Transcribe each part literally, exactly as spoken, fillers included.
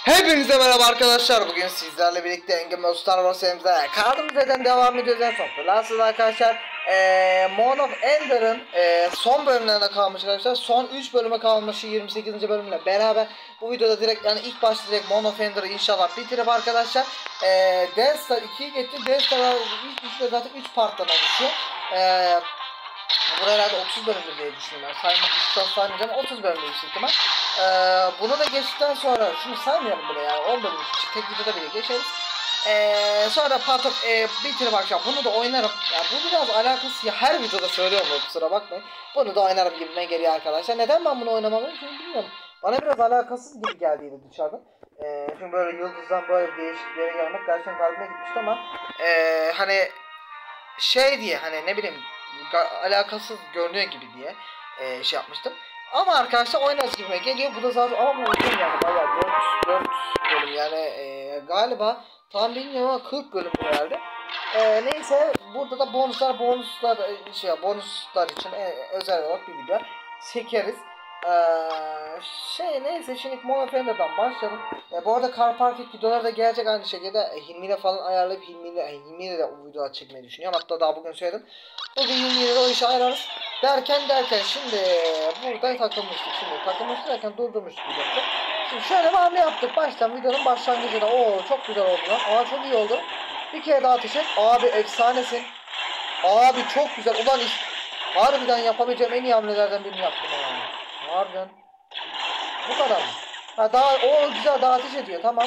Hepinize merhaba arkadaşlar. Bugün sizlerle birlikte Engin Star Wars serimize kaldığımız yerden devam ediyoruz. En son nasıl arkadaşlar? Ee, Moon of Ender'ın e, son bölümlerine kalmış arkadaşlar. Son üç bölüme kalmışı yirmi sekizinci bölümle beraber bu videoda direkt yani ilk başta direkt Moon of Ender'ı inşallah bitirip arkadaşlar ee, Death Star ikiyi getirdi. Death Star'lar ilk üçte zaten üç parttan oluşuyor. Ee, Bu herhalde otuz bölümdür diye düşünüyorum. Saymak istiyorsan saymayacağım. otuz bölümdür büyük ihtimal. Ee, bunu da geçtikten sonra şunu saymayalım bile yani on bölüm için tek videoda bile geçeriz. Ee, sonra patok e, bitirip akşam bunu da oynarım. Ya bu biraz alakası ya, her videoda söylüyorum bu, kusura bakmayın. Bunu da oynarım gibime geliyor arkadaşlar. Neden ben bunu oynamalıyım çünkü bilmiyorum. Bana biraz alakasız gibi geldiydi dışarıdan. Ee, çünkü böyle yıldızdan böyle değişiklere gelmek gerçekten kalbime gitmişti ama ee, hani şey diye hani ne bileyim alakasız görünüyor gibi diye e, şey yapmıştım. Ama arkadaşlar oynarız gibime geliyor. Bu da zaten ama bu uzun yani bayağı dört dört bölüm yani e, galiba tam bilmiyorum ama kırk bölüm herhalde. E, neyse burada da bonuslar bonuslar şey bonuslar için e, özel olarak bir video çekeriz. Ee, şey neyse şimdi Moon of Ender'dan başlayalım. E, bu arada Car Park videoları da gelecek aynı şekilde. E, Hilmi'yle falan ayarlayıp Hilmi'yle Hilmi'yle de o videoları çekmeyi düşünüyorum. Hatta daha bugün söyledim. Bugün Hilmi'yle de o işi ayarlarız. Derken derken şimdi burada takılmıştık. Şimdi takılmıştık derken durdurmuştuk videomuzu. Şimdi şöyle bir hamle yaptık. Baştan videonun başlangıcında. Oo çok güzel oldu lan. Aa çok iyi oldu. Bir kere daha ateş et. Abi efsanesin. Abi çok güzel. Ulan harbiden yapabileceğim en iyi hamlelerden birini yaptım yani. Harbiden. Bu kadar mı? Ha daha o güzel daha ateş ediyor tamam.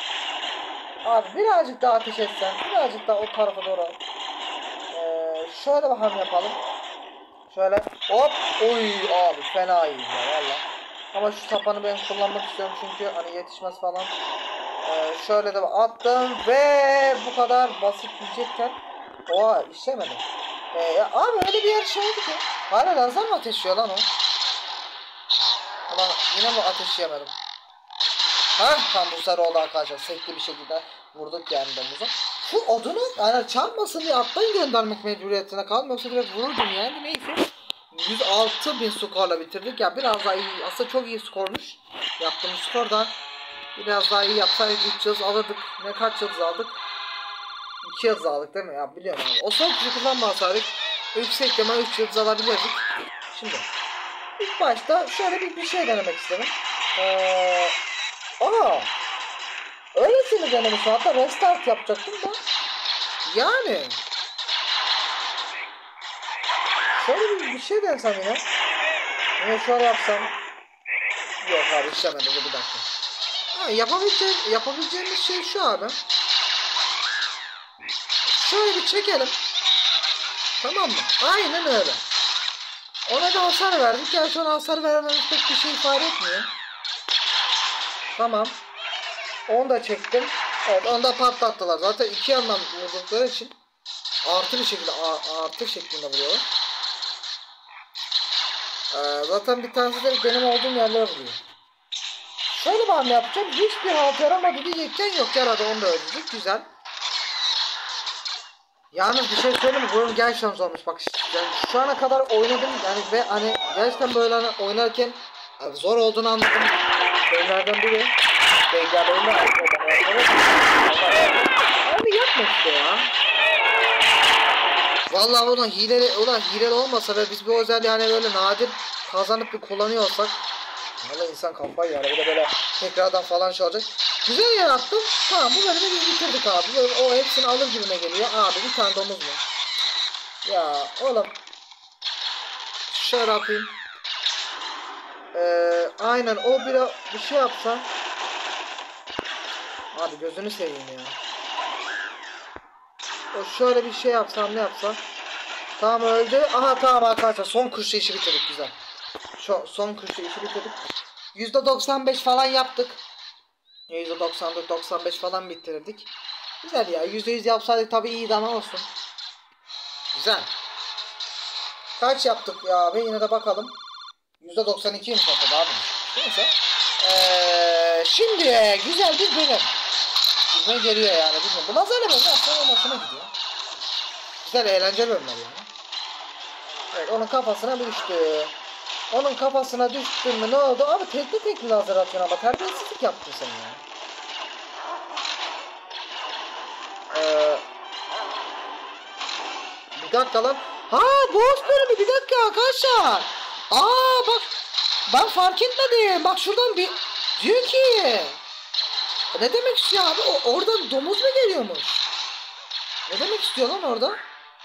Abi birazcık daha ateş etsen. Birazcık daha o tarafa doğru. Ee, şöyle bakalım yapalım. Şöyle hop. Oy abi fena iyi ya valla. Ama şu sapanı ben kullanmak istiyorum çünkü hani yetişmez falan. Ee, şöyle de attım ve bu kadar basit diyecekken. Oha işlemedi. Ee, ya abi öyle bir yer şey oldu ki. Hala lazer mi ateşliyor lan o? Ulan yine mi ateşleyemedim? Ha tam bu sarı oldu arkadaşlar. Sekli bir şekilde vurduk yani domuzu. Şu odunu yani çarpmasın diye atlayın göndermek mecburiyetine kaldım. Yoksa direkt vururdum yani. Neyse. yüz altı bin skorla bitirdik. Ya biraz daha iyi. Aslında çok iyi skormuş. Yaptığımız skor da biraz daha iyi yapsaydık üç yıldız alırdık. Ne kaç yıldız aldık? iki yıldız aldık değil mi? Ya biliyorum abi. O son kuşudan bahsederdik. Yüksek ihtimal üç yıldız alabilirdik. Şimdi İlk başta şöyle bir, bir şey denemek istedim. Ee, aa, öylesini denemişim. Hatta restart yapacaktım da. Yani. Şöyle bir, bir şey denesem yine. Yine şöyle yapsam. Yok abi işlemedi. Bir dakika. Ha, yapabileceğim, yapabileceğimiz şey şu abi. Şöyle bir çekelim. Tamam mı? Aynen öyle. Ona da hasar verdik. Gerçi ona hasar vermemiz pek bir şey ifade etmiyor. Tamam. Onu da çektim. Evet onu da patlattılar. Zaten iki yandan vurdukları için artı bir şekilde artı şeklinde vuruyorlar. Ee, zaten bir tanesi de benim olduğum yerlere vuruyor. Şöyle bir hamle yapacağım. Hiçbir halt yaramadı diyecekken yok yaradı. Onu da öldürdük. Güzel. Yalnız bir şey söyleyeyim mi? Bunun gerçekten zormuş. Bak yani şu ana kadar oynadım yani ve hani gerçekten böyle hani oynarken zor olduğunu anladım. Bölümlerden biri. Beyler oyunda abi yapma işte ya. Vallahi ulan hileli, ulan hileli olmasa ve biz bu özelliği hani böyle nadir kazanıp bir kullanıyor olsak valla insan kafayı yer. Bir de böyle tekrardan falan şey olacak. Güzel yer attım. Tamam bu bölümü biz bitirdik abi. Böyle, o hepsini alır gibime geliyor. Abi bir tane domuz mu? Ya oğlum. Şöyle yapayım. Ee, aynen o bir, bir şey yapsa. Abi gözünü seveyim ya. O şöyle bir şey yapsam ne yapsa. Tamam öldü. Aha tamam arkadaşlar son kuşla işi bitirdik güzel. Şu son kuşla işi bitirdik. yüzde doksan beş falan yaptık. yüzde doksan dört doksan beş falan bitirdik. Güzel ya. yüzde yüz yapsaydık tabii iyiydi ama olsun. Güzel. Kaç yaptık ya abi? Yine de bakalım. yüzde doksan iki mi topladı abi? Neyse. Ee, şimdi güzel bir bölüm. Güzel geliyor yani. Bilmiyorum. Bu lazerle bölüm aslında hoşuma gidiyor. Güzel eğlenceli bölümler yani. Evet onun kafasına düştü. Onun kafasına düştün mü ne oldu? Abi tekli tekli lazer atıyorsun ama terbiyesizlik yaptın sen ya. Ee, bir dakika lan. Ha boss bölümü, bir dakika arkadaşlar. Aa bak, ben fark etmedim. Bak şuradan bir diyor ki, ne demek istiyor abi? O, oradan domuz mu geliyormuş? Ne demek istiyor lan orada?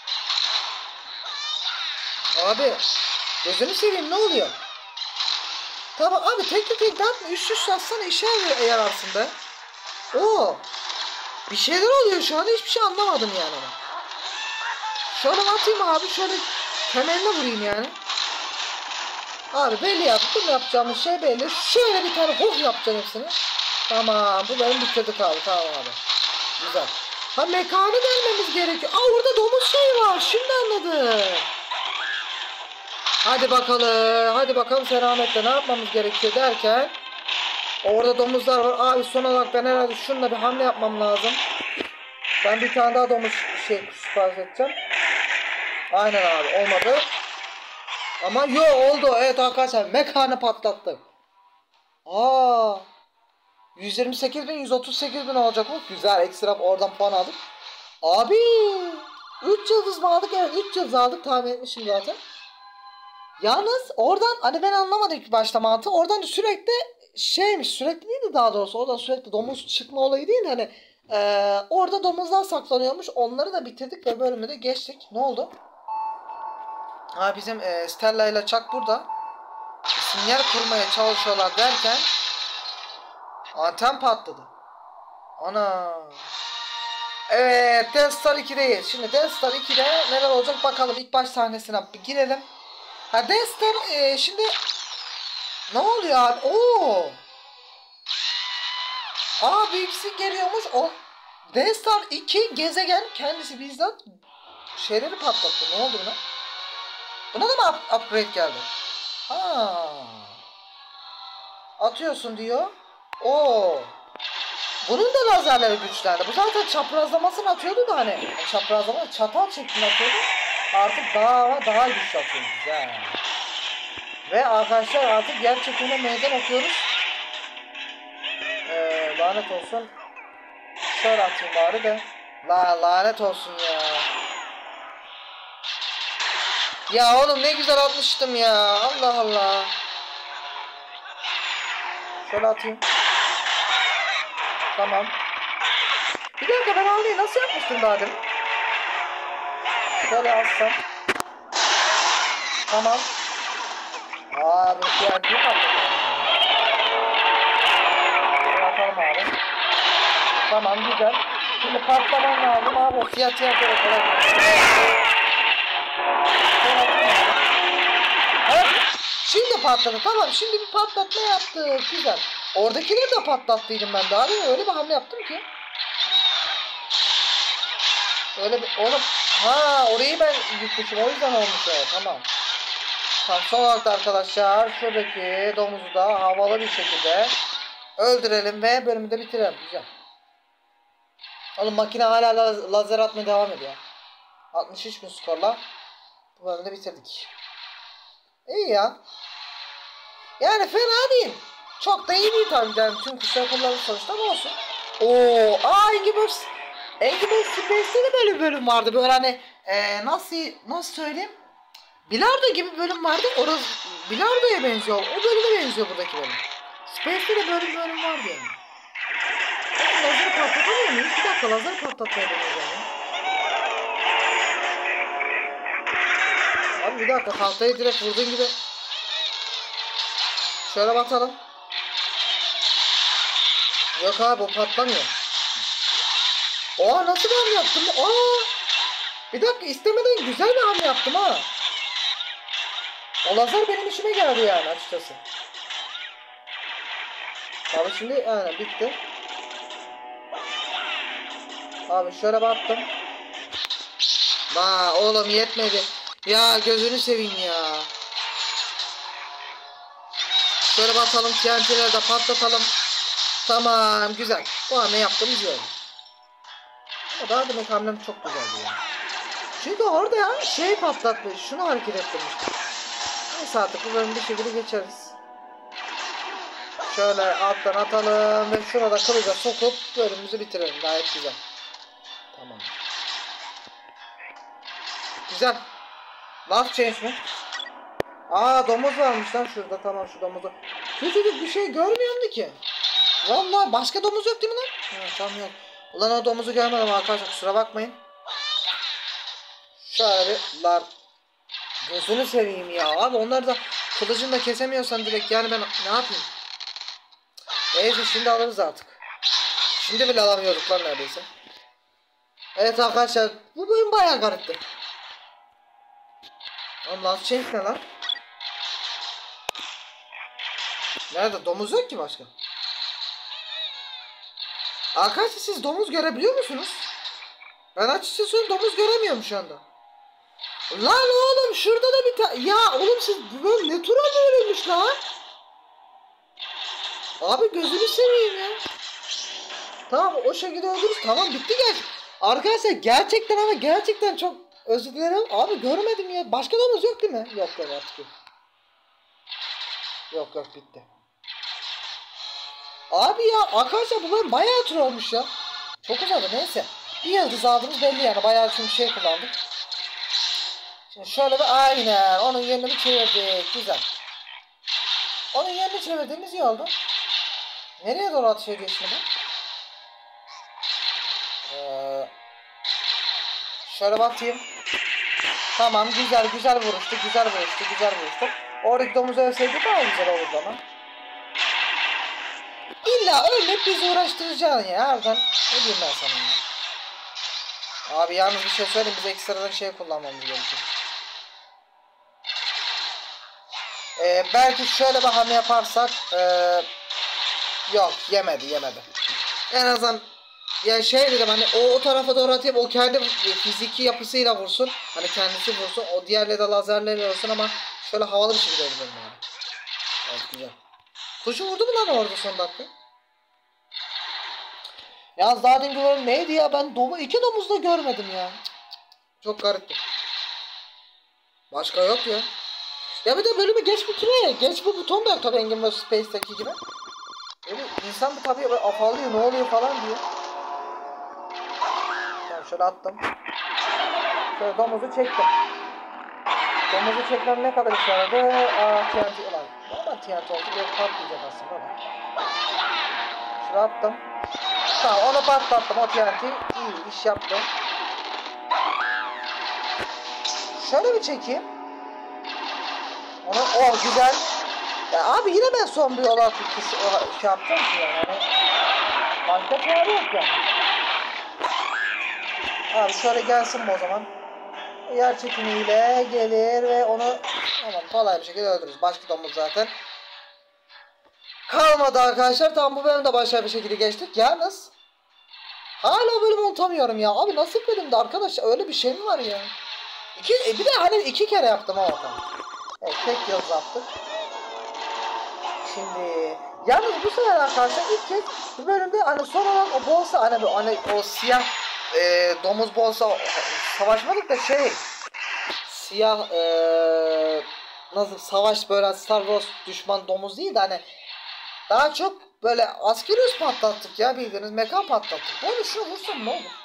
Abi gözünü seveyim, ne oluyor? Tamam abi, tek tek tek atma, üst üste atsana, işe yararsın be. Oo, bir şeyler oluyor şu anda, hiçbir şey anlamadım yani ama. Şöyle atayım abi, şöyle temeline vurayım yani. Abi belli yaptım, yapacağımız şey belli. Şöyle bir tane hook yapacağım hepsini. Tamam, bu benim bitirdik abi, tamam abi. Güzel. Ha mekanı gelmemiz gerekiyor. Aa orada domuz şey var, şimdi anladım. Hadi bakalım, hadi bakalım selametle ne yapmamız gerekiyor derken. Orada domuzlar var. Abi son olarak ben herhalde şununla bir hamle yapmam lazım. Ben bir tane daha domuz şey sipariş edeceğim. Aynen abi, olmadı. Ama yo oldu. Evet arkadaşlar, mekanı patlattık. Aa, yüz yirmi sekiz bin yüz otuz sekiz bin olacak bu. Güzel, ekstra oradan puan aldık. Abi üç yıldız mı aldık? Evet, üç yıldız aldık, tahmin etmişim zaten. Yalnız oradan hani ben anlamadım ilk başta mantığı. Oradan sürekli şeymiş, sürekli değil de daha doğrusu oradan sürekli domuz çıkma olayı değil de hani ee, orada domuzlar saklanıyormuş. Onları da bitirdik ve bölümü de geçtik. Ne oldu? Ha bizim e, Stella ile Chuck burada. Sinyal kurmaya çalışıyorlar derken anten patladı. Ana. Evet, Death Star ikideyiz. Şimdi Death Star ikide neler olacak bakalım. İlk baş sahnesine bir girelim. Ha Death Star e, şimdi ne oluyor abi? Oo. Aa birisi geliyormuş. O Death Star iki gezegen kendisi bizzat şeyleri patlattı. Ne oldu buna? Buna da mı up upgrade geldi? Ha. Atıyorsun diyor. Oo. Bunun da lazerleri güçlendi. Bu zaten çaprazlamasını atıyordu da hani çaprazlama çatal şeklinde atıyordu. Artık daha daha güçlü atıyor. Güzel. Ve arkadaşlar artık gerçekten meydan okuyoruz. Ee, lanet olsun. Şöyle atayım bari de. La lanet olsun ya. Ya oğlum ne güzel atmıştım ya. Allah Allah. Şöyle atayım. Tamam. Bir dakika, ben almayı nasıl yapmıştım daha demin? Şöyle alsam. Tamam. Aa bu T N T'yi patladı. Atalım abi. Tamam güzel. Şimdi patlaman lazım abi. O siyah T N T'ye kolay. Evet. Şimdi patladı. Tamam, şimdi bir patlatma yaptık. Güzel. Oradakileri de patlattıydım ben daha değil mi? Öyle bir hamle yaptım ki. Öyle bir oğlum. Ha orayı ben yıkmışım. O yüzden olmuş o. Tamam. Tamam, son olarak da arkadaşlar şuradaki domuzu da havalı bir şekilde öldürelim ve bölümü de bitirelim. Güzel. Oğlum makine hala lazer atmaya devam ediyor. altmış üç bin skorla bu bölümü de bitirdik. İyi ya. Yani fena değil. Çok da iyi değil tabii. Yani tüm kuşlar kullanır sonuçta ama olsun. Oo, aa Angry Birds. Angry Birds Space'te de böyle bir bölüm vardı. Böyle hani ee, nasıl nasıl söyleyeyim? Bilardo gibi bölüm vardı. Orası Bilardo'ya benziyor. O bölüme benziyor buradaki bölüm. Space'te de böyle bir bölüm vardı yani. Lazer patlatamıyor muyuz? Bir dakika, lazer patlatmaya deneyeceğim ya. Abi bir dakika, tahtayı direkt vurduğun gibi. Şöyle bakalım. Yok abi o patlamıyor. Oha nasıl bir hamle yaptım? Aa! Bir dakika, istemeden güzel bir hamle yaptım ha. O lazer benim işime geldi yani açıkçası. Abi şimdi aynen bitti. Abi şöyle baktım. Aa oğlum yetmedi. Ya gözünü seveyim ya. Şöyle batalım, T N T'leri de patlatalım. Tamam güzel. Bu hamle yaptığımız iyi oldu. Daha demek hamlem çok güzeldi ya. Çünkü orada ya şey patlatmış. Şunu hareket ettirmiştim. Neyse artık bu bölümü bir şekilde geçeriz. Şöyle alttan atalım ve şurada kılıca sokup bölümümüzü bitirelim. Gayet güzel. Tamam. Güzel. Last change mi? Aa domuz varmış lan şurada. Tamam şu domuzu. Küçücük bir şey görmüyordu ki. Vallahi başka domuz yok değil mi lan? Ha, tamam yok. Ulan o domuzu görmedim arkadaşlar, kusura bakmayın. Şöyle lan. Gözünü seveyim ya. Abi onları da kılıcını da kesemiyorsan direkt yani ben ne yapayım? Neyse şimdi alırız artık. Şimdi bile alamıyorduk lan neredeyse. Evet arkadaşlar bu bölüm bayağı garipti. Oğlum last change ne lan? Nerede? Domuz yok ki başka. Arkadaşlar siz domuz görebiliyor musunuz? Ben açıkçası domuz göremiyorum şu anda. Lan oğlum şurada da bir tane... Ya oğlum siz böyle ne tura böyleymiş lan? Abi gözünü seveyim ya. Tamam o şekilde öldürürüz. Tamam bitti gel. Arkadaşlar gerçekten ama gerçekten çok özür dilerim. Abi görmedim ya. Başka domuz yok değil mi? Yok yok artık yok. Yok yok bitti. Abi ya arkadaşlar bu böyle bayağı tur olmuş ya. Çok uzadı neyse. Bir yıldız aldığımız belli yani. Bayağı çünkü şey kullandık. Şimdi şöyle bir aynen onun yerini bir çevirdik. Güzel. Onun yerini çevirdiğimiz iyi oldu. Nereye doğru atış ediyor şimdi? Ee, şöyle bakayım. Tamam güzel güzel vuruştu. Güzel vuruştu. Güzel vuruştu. Oradaki domuzu ölseydi daha güzel olurdu ama. İlla ölmeyip bizi uğraştıracaksın ya. Harbiden ne diyeyim ben sana ya. Abi yalnız bir şey söyleyeyim. Biz ekstradan şey kullanmamız gerekiyor. Ee, belki şöyle bir hamle yaparsak ee, yok yemedi yemedi. En azından ya şey dedim hani o, o tarafa doğru atayım o kendi fiziki yapısıyla vursun. Hani kendisi vursun. O diğerleri de lazerlerle vursun ama şöyle havalı bir şekilde öldürelim yani. Evet güzel. Kuşu vurdu mu lan orada son dakika? Yalnız daha demin gördüm neydi ya ben domu iki domuz da görmedim ya. Çok garipti. Başka yok ya. Ya bir de bölümü geç bitiriyor ya. Geç bu buton da yok tabi Engin ve Space'deki gibi. Böyle insan bu tabi afallıyor ne oluyor falan diyor. Tamam şöyle attım. Şöyle domuzu çektim. Domuzu çekmem ne kadar işe yaradı? Aa T N T ulan. Normal T N T oldu böyle patlayacak aslında ama. Şöyle attım. Tamam onu patlattım o T N T iyi iş yaptı. Şöyle bir çekeyim. Onu oh güzel. Ya abi yine ben son bir olarak bir şey, şey yaptım ki yani. Hani başka çare yok yani. Abi şöyle gelsin bu o zaman. Yer çekimiyle gelir ve onu tamam kolay bir şekilde öldürürüz. Başka domuz zaten kalmadı arkadaşlar. Tamam bu bölüm de başarılı bir şekilde geçtik. Yalnız hala bölümü unutamıyorum ya. Abi nasıl bölümde arkadaş öyle bir şey mi var ya? İki, e bir de hani iki kere yaptım ama tamam. Evet tek yıldız attık. Şimdi yalnız bu sefer arkadaşlar ilk kez bu bölümde hani son olan o bolsa hani, hani o siyah e, domuz bolsa savaşmadık da şey siyah e, nasıl savaş böyle Star Wars düşman domuz değil de hani daha çok böyle askeri üs patlattık ya bildiğiniz mekan patlattık. Böyle şunu vursam ne olur?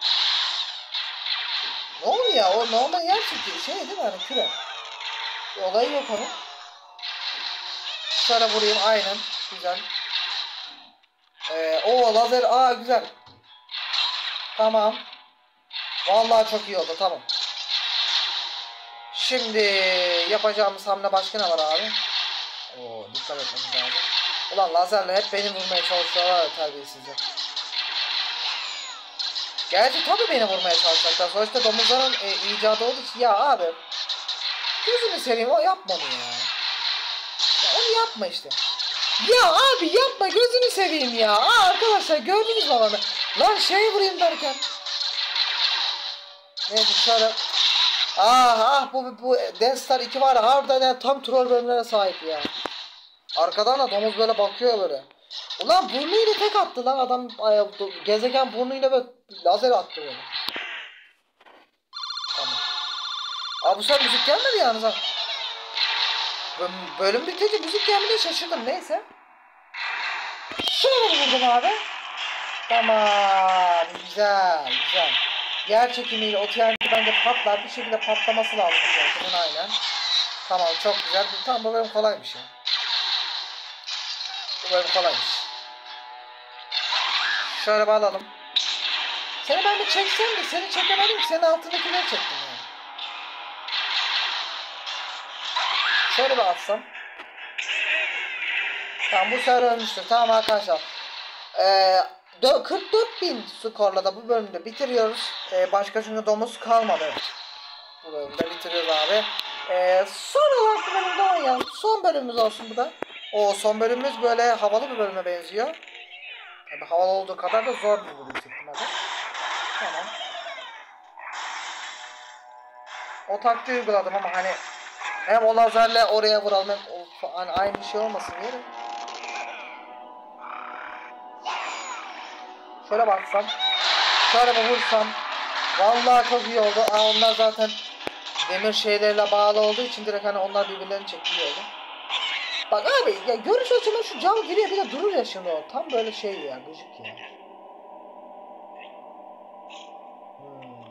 Ne oluyor ya o normal yer çünkü şey değil mi hani küre. Bir olayı yok onun. Şöyle vurayım aynen güzel. Ee, o lazer aa güzel. Tamam. Vallahi çok iyi oldu tamam. Şimdi yapacağımız hamle başka ne var abi? Oo dikkat etmemiz lazım. Ulan lazerle hep beni vurmaya çalışıyorlar terbiyesizler. Gerçi tabii beni vurmaya çalışacaklar. Sonuçta domuzların e, icadı olduğu için ya abi. Gözünü seveyim o yapma onu ya. Ya onu yapma işte. Ya abi yapma gözünü seveyim ya. Aa, arkadaşlar gördünüz mü onu? Lan şey vurayım derken. Neyse şöyle. Ah ah bu bu Death Star iki var ya harbiden yani tam troll bölümlere sahip ya. Arkadan da domuz böyle bakıyor böyle. Ulan burnuyla tek attı lan adam ay, gezegen burnuyla böyle lazer attı böyle. Tamam. Abi bu sefer müzik gelmedi yalnız ha. Bölüm bitince müzik gelmedi şaşırdım neyse. Şöyle vurdum abi. Tamam güzel güzel. yer çekimiyle o T N T bence patlar. Bir şekilde patlaması lazım. Bunun aynen. Tamam çok güzel. Tamam bu bölüm kolaymış ya. Bu bölüm kolaymış. Şöyle bir alalım. Seni ben bir çeksem de seni çekemedim ki senin altındakileri çektim yani. Şöyle bir atsam. Tamam bu sefer ölmüştür. Tamam arkadaşlar. Ee, kırk dört bin skorla da bu bölümde bitiriyoruz. Ee, başka çünkü domuz kalmadı. Evet. Bu bölümde bitiriyoruz abi. Ee, son olarak bu bölümde oynayalım. Son bölümümüz olsun bu da. O son bölümümüz böyle havalı bir bölüme benziyor. Tabii havalı olduğu kadar da zor bir bölüm ihtimalle. Tamam. O taktiği uyguladım ama hani hem o lazerle oraya vuralım hem o, hani aynı şey olmasın diye. Şöyle baksam. Şöyle bir vursam. Vallahi çok iyi oldu. Aa, onlar zaten demir şeylerle bağlı olduğu için direkt hani onlar birbirlerini çekiyor oldu. Bak abi ya görüş açımı şu cam giriyor bir de durur ya şimdi o. Tam böyle şey ya gıcık ya. Hmm.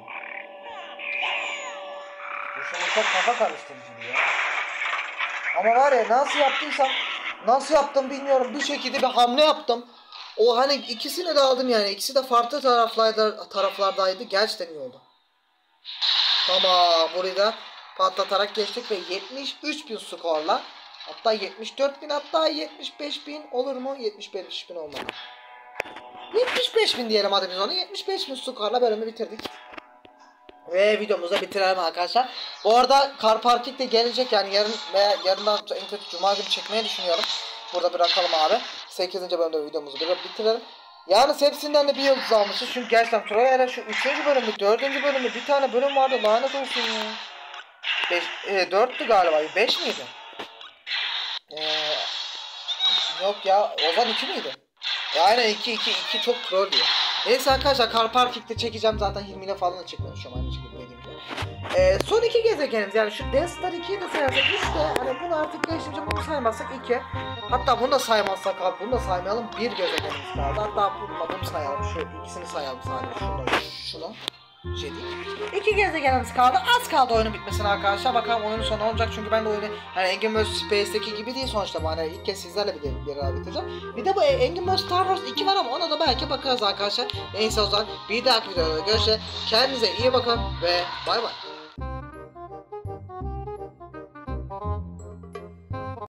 Bu şimdi çok kafa karıştırıcı ya. Ama var ya nasıl yaptıysam nasıl yaptım bilmiyorum bir şekilde bir hamle yaptım. O hani ikisini de aldım yani. İkisi de farklı taraflarda, taraflardaydı. Gerçekten iyi oldu. Tamam. Burayı da patlatarak geçtik ve yetmiş üç bin skorla. Hatta yetmiş dört bin hatta yetmiş beş bin olur mu? yetmiş beş bin olmadı. yetmiş beş bin diyelim hadi biz onu. yetmiş beş bin skorla bölümü bitirdik. Ve videomuzu da bitirelim arkadaşlar. Bu arada Car Parking de gelecek yani yarın veya yarından en kötü cuma günü çekmeyi düşünüyorum. Burada bırakalım abi. sekizinci bölümde videomuzu bitirelim. Yalnız hepsinden de bir yıldız almışız. Çünkü gerçekten Troya'yla şu üçüncü bölümü, dördüncü bölümü bir tane bölüm vardı. Lanet olsun ya. beş, e, dörttü galiba. beş miydi? Ee, yok ya. Ozan iki miydi? E, aynen iki iki iki çok troll diyor. Neyse arkadaşlar Car Parking'de çekeceğim. Zaten Hilmi ile falan da çekmiyorum şu an aynı şekilde dediğim gibi. Ee, son iki gezegenimiz yani şu Death Star ikiyi de sayarsak üç de hani bunu artık geçince bunu saymazsak iki. Hatta bunu da saymazsak abi bunu da saymayalım bir gezegenimiz kaldı. Hatta bunu, bunu sayalım şu ikisini sayalım sadece şunu şunu. Şey değil. İki gezegenimiz kaldı. Az kaldı oyunun bitmesine arkadaşlar. Bakalım oyunun sonu olacak çünkü ben de oyunu hani Engin Böz Space'deki gibi değil sonuçta bu hani ilk kez sizlerle bir de bir ara bitireceğim. Bir de bu Engin Böz Star Wars iki var ama ona da belki bakarız arkadaşlar. Neyse o zaman bir dahaki videoda görüşürüz. Kendinize iyi bakın ve bay bay.